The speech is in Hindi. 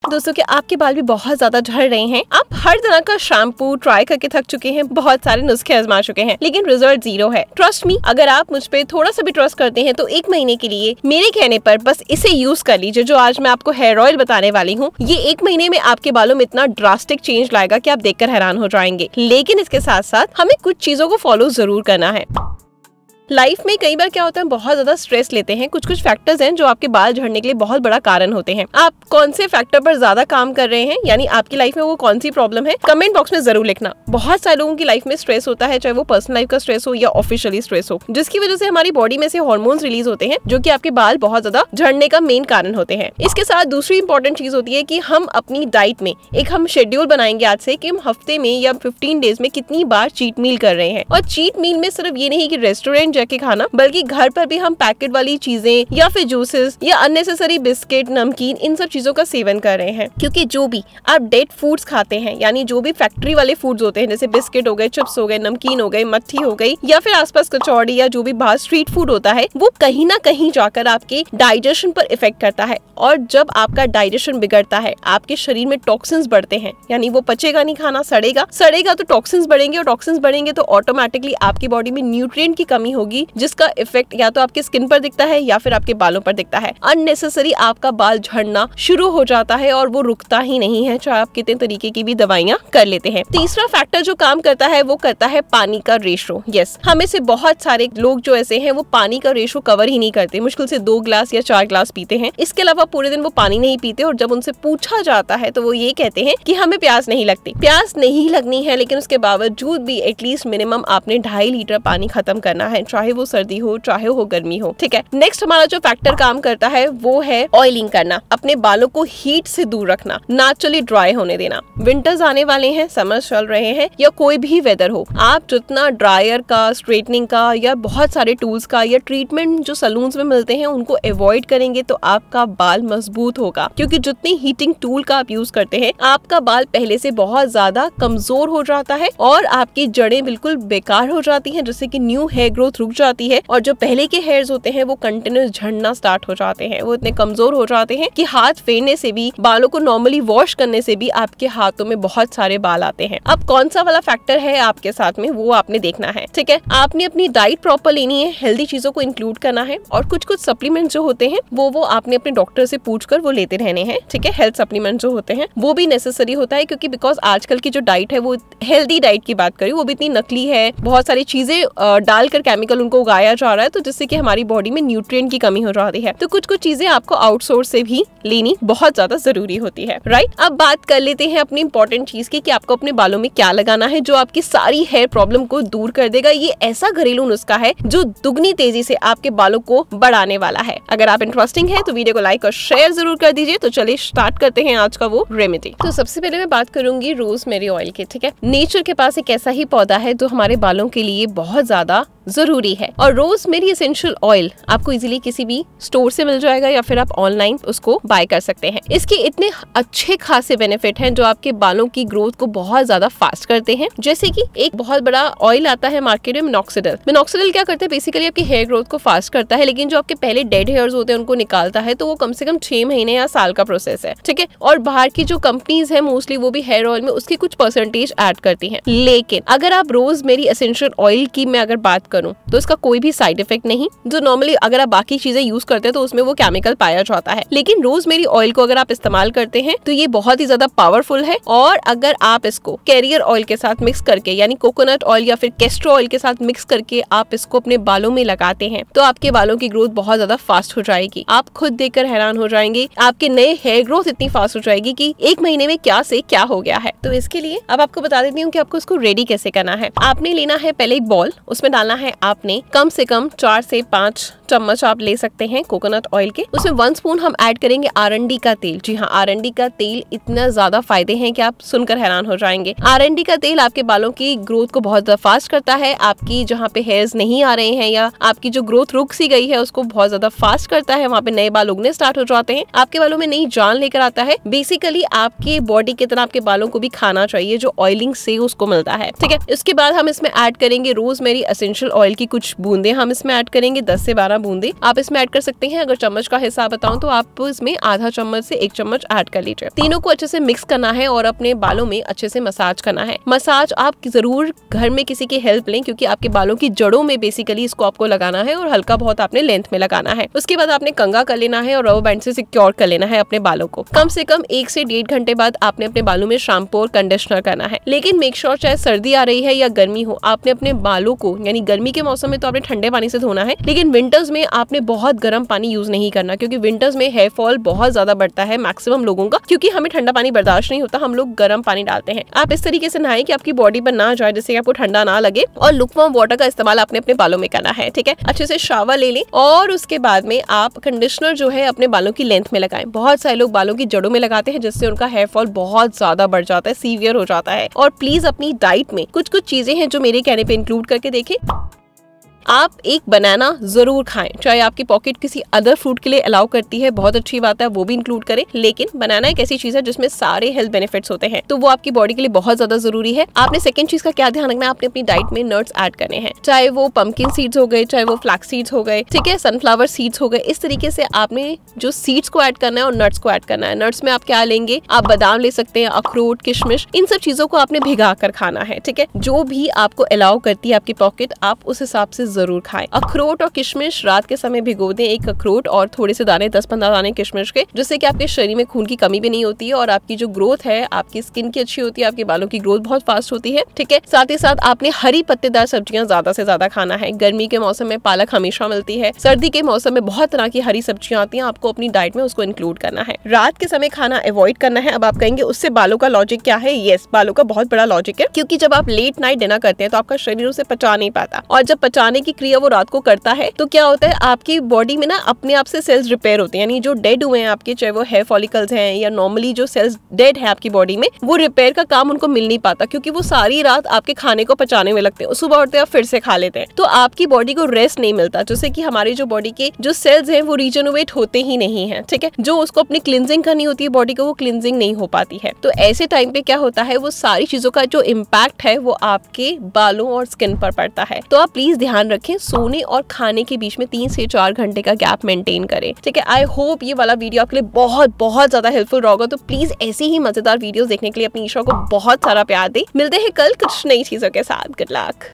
दोस्तों कि आपके बाल भी बहुत ज्यादा झड़ रहे हैं, आप हर तरह का शैम्पू ट्राई करके थक चुके हैं, बहुत सारे नुस्खे आजमा चुके हैं, लेकिन रिजल्ट जीरो है। ट्रस्ट मी, अगर आप मुझ पे थोड़ा सा भी ट्रस्ट करते हैं तो 1 महीने के लिए मेरे कहने पर बस इसे यूज कर लीजिए, जो आज मैं आपको हेयर ऑयल बताने वाली हूँ। ये 1 महीने में आपके बालों में इतना ड्रास्टिक चेंज लाएगा कि आप देखकर हैरान हो जाएंगे। लेकिन इसके साथ साथ हमें कुछ चीजों को फॉलो जरूर करना है। लाइफ में कई बार क्या होता है, बहुत ज्यादा स्ट्रेस लेते हैं। कुछ फैक्टर्स हैं जो आपके बाल झड़ने के लिए बहुत बड़ा कारण होते हैं। आप कौन से फैक्टर पर ज्यादा काम कर रहे हैं, यानी आपकी लाइफ में वो कौन सी प्रॉब्लम है, कमेंट बॉक्स में जरूर लिखना। बहुत सारे लोगों की लाइफ में स्ट्रेस होता है, चाहे वो पर्सनल लाइफ का स्ट्रेस हो या ऑफिशियली स्ट्रेस हो, जिसकी वजह से हमारी बॉडी में से हार्मोन्स रिलीज होते हैं जो कि आपके बाल बहुत ज्यादा झड़ने का मेन कारण होते हैं। इसके साथ दूसरी इंपॉर्टेंट चीज होती है कि हम अपनी डाइट में हम शेड्यूल बनाएंगे आज से कि हम हफ्ते में या 15 डेज में कितनी बार चीट मील कर रहे हैं। और चीट मील में सिर्फ ये नहीं कि रेस्टोरेंट जाके खाना, बल्कि घर पर भी हम पैकेट वाली चीजें या फिर जूसेस या अननेसेसरी बिस्किट, नमकीन, इन सब चीजों का सेवन कर रहे हैं। क्योंकि जो भी आप डेड फूड्स खाते हैं, यानी जो भी फैक्ट्री वाले फूड्स होते हैं, जैसे बिस्किट हो गए, चिप्स हो गए, नमकीन हो गए, मट्ठी हो गई, या फिर आसपास कचौड़ी या जो भी बाहर स्ट्रीट फूड होता है, वो कहीं ना कहीं जाकर आपके डाइजेशन पर इफेक्ट करता है। और जब आपका डाइजेशन बिगड़ता है, आपके शरीर में टॉक्सिन्स बढ़ते हैं, यानी वो पचेगा नहीं, खाना सड़ेगा तो टॉक्सिन्स बढ़ेंगे, और टॉक्सिन्स बढ़ेंगे तो ऑटोमेटिकली आपकी बॉडी में न्यूट्रिएंट की कमी होगी, जिसका इफेक्ट या तो आपके स्किन पर दिखता है या फिर आपके बालों पर दिखता है। अननेसेसरी आपका बाल झड़ना शुरू हो जाता है और वो रुकता ही नहीं है, चाहे आप कितने तरीके की भी दवाइयां कर लेते हैं। तीसरा फैक्टर जो काम करता है वो करता है पानी का रेशो। यस, हमें से बहुत सारे लोग जो ऐसे हैं वो पानी का रेशो कवर ही नहीं करते, मुश्किल से 2 ग्लास या 4 ग्लास पीते हैं। इसके अलावा पूरे दिन वो पानी नहीं पीते, और जब उनसे पूछा जाता है तो वो ये कहते हैं कि हमें प्यास नहीं लगती। प्यास नहीं लगनी है, लेकिन उसके बावजूद भी एटलीस्ट मिनिमम आपने 2.5 लीटर पानी खत्म करना है, चाहे वो सर्दी हो चाहे हो गर्मी हो। ठीक है, नेक्स्ट हमारा जो फैक्टर काम करता है वो है ऑयलिंग करना, अपने बालों को हीट से दूर रखना, नेचुरली ड्राई होने देना। विंटर्स आने वाले हैं, समर चल रहे हैं, या कोई भी वेदर हो, आप जितना ड्रायर का, स्ट्रेटनिंग का या बहुत सारे टूल्स का या ट्रीटमेंट जो सलून्स में मिलते हैं उनको अवॉइड करेंगे तो आपका बाल मजबूत होगा। क्योंकि जितनी हीटिंग टूल का आप यूज करते हैं, आपका बाल पहले से बहुत ज्यादा कमजोर हो जाता है और आपकी जड़ें बिल्कुल बेकार हो जाती हैं, जिससे कि न्यू हेयर ग्रोथ रुक जाती है, और जो पहले के हेयर्स होते हैं वो कंटिन्यूस झड़ना स्टार्ट हो जाते हैं। वो इतने कमजोर हो जाते हैं कि हाथ फेरने से भी, बालों को नॉर्मली वॉश करने से भी आपके हाथों में बहुत सारे बाल आते हैं। अब कौन सा वाला फैक्टर है आपके साथ में, वो आपने देखना है। ठीक है, आपने अपनी डाइट प्रॉपर लेनी है, हेल्दी चीजों को इंक्लूड करना है, और कुछ सप्लीमेंट जो होते हैं वो आपने अपने डॉक्टर से पूछकर वो लेते रहने हैं। ठीक है, हेल्थ सप्लीमेंट जो होते हैं वो भी नेसेसरी होता है, क्योंकि बिकॉज आजकल की जो डाइट है वो हेल्दी डाइट की बात करें, वो भी इतनी नकली है, बहुत सारी चीजें डालकर केमिकल उनको उगाया जा रहा है, तो जिससे कि हमारी बॉडी में न्यूट्रिएंट की कमी हो जाती है। तो कुछ चीजें आपको आउटसोर्स से भी लेनी बहुत ज्यादा जरूरी होती है। राइट, अब बात कर लेते हैं अपनी इंपॉर्टेंट चीज की कि आपको अपने बालों में क्या लगाना है जो आपकी सारी हेयर प्रॉब्लम को दूर कर देगा। ये ऐसा घरेलू नुस्खा है जो दुगनी तेजी से आपके बालों को बढ़ाने वाला है। अगर आप इंटरेस्टिंग है तो वीडियो को लाइक और शेयर जरूर कर दीजिए। तो चलिए स्टार्ट करते हैं आज का वो रेमेडी। तो सबसे पहले मैं बात करूंगी रोजमेरी ऑयल की। ठीक है, नेचर के पास एक ऐसा ही पौधा है जो हमारे बालों के लिए बहुत ज्यादा जरूरी है, और रोजमेरी एसेंशियल ऑयल आपको इजीली किसी भी स्टोर से मिल जाएगा या फिर आप ऑनलाइन उसको बाय कर सकते हैं। इसके इतने अच्छे खासे बेनिफिट हैं जो आपके बालों की ग्रोथ को बहुत ज्यादा फास्ट करते हैं। जैसे कि एक बहुत बड़ा ऑयल आता है मार्केट में, मिनॉक्सिडिल। मिनॉक्सिडिल क्या करता है, बेसिकली आपकी हेयर ग्रोथ को फास्ट करता है, लेकिन जो आपके पहले डेड हेयर्स होते हैं उनको निकालता है, तो वो कम से कम 6 महीने या साल का प्रोसेस है। ठीक है, और बाहर की जो कंपनीज है मोस्टली वो भी हेयर ऑयल में उसकी कुछ परसेंटेज ऐड करती है। लेकिन अगर आप रोजमेरी एसेंशियल ऑयल की मैं अगर बात करूं तो इसका कोई भी साइड इफेक्ट नहीं, जो नॉर्मली अगर आप बाकी चीजें यूज करते हैं तो उसमें वो केमिकल पाया जाता है। लेकिन रोजमेरी ऑयल को अगर आप इस्तेमाल करते हैं तो ये बहुत ही ज्यादा पावरफुल है, और अगर आप इसको कैरियर ऑयल के साथ मिक्स करके, यानी कोकोनट ऑयल या फिर कैस्टर ऑयल के साथ मिक्स करके आप इसको अपने बालों में लगाते हैं तो आपके बालों की ग्रोथ बहुत ज्यादा फास्ट हो जाएगी। आप खुद देखकर हैरान हो जाएंगे, आपके नए हेयर ग्रोथ इतनी फास्ट हो जाएगी कि 1 महीने में क्या से क्या हो गया है। तो इसके लिए अब आपको बता देती हूँ कि आपको इसको रेडी कैसे करना है। आपने लेना है पहले एक बॉल, उसमें डालना है आपने कम से कम 4 से 5 चम्मच आप ले सकते हैं कोकोनट ऑयल के। उसमें 1 स्पून हम ऐड करेंगे आरंडी का तेल। जी हाँ, आरंडी का तेल इतना ज्यादा फायदे हैं कि आप सुनकर हैरान हो जाएंगे। आरंडी का तेल आपके बालों की ग्रोथ को बहुत ज्यादा फास्ट करता है, आपकी जहाँ पे हेयर्स नहीं आ रहे हैं या आपकी जो ग्रोथ रुक सी गई है उसको बहुत ज्यादा फास्ट करता है, वहाँ पे नए बाल उगने स्टार्ट हो जाते हैं, आपके बालों में नई जान लेकर आता है। बेसिकली आपके बॉडी की तरह आपके बालों को भी खाना चाहिए जो ऑयलिंग से उसको मिलता है। ठीक है, इसके बाद हम इसमें ऐड करेंगे रोजमेरी एसेंशियल ऑयल की की कुछ बूंदे हम इसमें ऐड करेंगे, 10 से 12 बूंदे आप इसमें ऐड कर सकते हैं। अगर चम्मच का हिसाब बताऊं तो आप इसमें आधा चम्मच से 1 चम्मच ऐड कर लीजिए। तीनों को अच्छे से मिक्स करना है और अपने बालों में अच्छे से मसाज करना है। मसाज आप जरूर घर में किसी की हेल्प लें, क्योंकि आपके बालों की जड़ों में बेसिकली इसको आपको लगाना है और हल्का बहुत आपने लेंथ में लगाना है। उसके बाद आपने कंघा कर लेना है और रबर बैंड से सिक्योर कर लेना है अपने बालों को। कम से कम 1 से 1.5 घंटे बाद आपने अपने बालों में शैम्पू और कंडीशनर करना है। लेकिन मेक श्योर चाहे सर्दी आ रही है या गर्मी हो, आपने अपने बालों को, यानी गर्मी के मौसम में तो आपने ठंडे पानी से धोना है, लेकिन विंटर्स में आपने बहुत गर्म पानी यूज नहीं करना, क्योंकि विंटर्स में हेयर फॉल बहुत ज्यादा बढ़ता है मैक्सिमम लोगों का, क्योंकि हमें ठंडा पानी बर्दाश्त नहीं होता, हम लोग गर्म पानी डालते हैं। आप इस तरीके से नहाएं कि आपकी बॉडी पर ना जाए, जिससे आपको ठंडा ना लगे, और लुकवार्म वाटर का इस्तेमाल आपने अपने बालों में करना है। ठीक है, अच्छे से शावर ले लें और उसके बाद में आप कंडीशनर जो है अपने बालों की लेंथ में लगाएं। बहुत सारे लोग बालों की जड़ों में लगाते हैं, जिससे उनका हेयर फॉल बहुत ज्यादा बढ़ जाता है, सीवियर हो जाता है। और प्लीज अपनी डाइट में कुछ चीजें हैं जो मेरे कहने पे इंक्लूड करके देखें। आप एक बनाना जरूर खाएं, चाहे आपकी पॉकेट किसी अदर फ्रूट के लिए अलाउ करती है, बहुत अच्छी बात है, वो भी इंक्लूड करें, लेकिन बनाना एक ऐसी चीज है जिसमें सारे हेल्थ बेनिफिट्स होते हैं, तो वो आपकी बॉडी के लिए बहुत ज्यादा जरूरी है। आपने सेकंड चीज का क्या ध्यान रखना है, आपने अपनी डाइट में नट्स ऐड करने हैं, चाहे वो पंपकिन सीड्स हो गए, चाहे वो फ्लैक्स सीड्स हो गए, ठीक है, सनफ्लावर सीड्स हो गए। इस तरीके से आपने जो सीड्स को ऐड करना है और नट्स को ऐड करना है। नट्स में आप क्या लेंगे, आप बादाम ले सकते हैं, अखरोट, किशमिश, इन सब चीजों को आपने भिगा कर खाना है। ठीक है, जो भी आपको अलाउ करती है आपकी पॉकेट, आप उस हिसाब से जरूर खाएं। अखरोट और किशमिश रात के समय भिगो दें, एक अखरोट और थोड़े से दाने, 10-15 दाने किशमिश के, जिससे कि आपके शरीर में खून की कमी भी नहीं होती है और आपकी जो ग्रोथ है, आपकी स्किन की अच्छी होती है, आपके बालों की ग्रोथ बहुत फास्ट होती है। ठीक है, साथ ही साथ आपने हरी पत्तेदार सब्जियां ज्यादा से ज्यादा खाना है। गर्मी के मौसम में पालक हमेशा मिलती है, सर्दी के मौसम में बहुत तरह की हरी सब्जियां आती हैं, आपको अपनी डाइट में उसको इंक्लूड करना है। रात के समय खाना अवॉइड करना है। अब आप कहेंगे उससे बालों का लॉजिक क्या है? यस, बालों का बहुत बड़ा लॉजिक है, क्योंकि जब आप लेट नाइट डिनर करते हैं तो आपका शरीर उसे पचा नहीं पाता, और जब पचाने की क्रिया वो रात को करता है तो क्या होता है, आपकी बॉडी में ना अपने आप से सेल्स रिपेयर होते हैं, यानी जो डेड हुए हैं आपके, चाहे वो हेयर फॉलिकल्स हैं या नॉर्मली जो सेल्स डेड है आपकी बॉडी में, वो रिपेयर का काम उनको मिल नहीं पाता, क्योंकि वो सारी रात आपके खाने को पचाने में लगते हैं। सुबह उठते हैं फिर से खा लेते हैं, तो आपकी बॉडी को रेस्ट नहीं मिलता, जिससे कि हमारी जो बॉडी के जो सेल्स हैं वो रीजनरेट होते ही नहीं है। ठीक है, जो उसको अपनी क्लिनजिंग करनी होती है बॉडी को, वो क्लिनजिंग नहीं हो पाती है। तो ऐसे टाइम पे क्या होता है, वो सारी चीजों का जो इम्पैक्ट है वो आपके बालों और स्किन पर पड़ता है। तो आप प्लीज ध्यान रखें, सोने और खाने के बीच में 3 से 4 घंटे का गैप मेंटेन करें। ठीक है, आई होप ये वाला वीडियो आपके लिए बहुत बहुत ज्यादा हेल्पफुल होगा। तो प्लीज ऐसी ही मजेदार वीडियोस देखने के लिए अपनी ईशा को बहुत सारा प्यार दें। मिलते हैं कल कुछ नई चीजों के साथ। Good luck.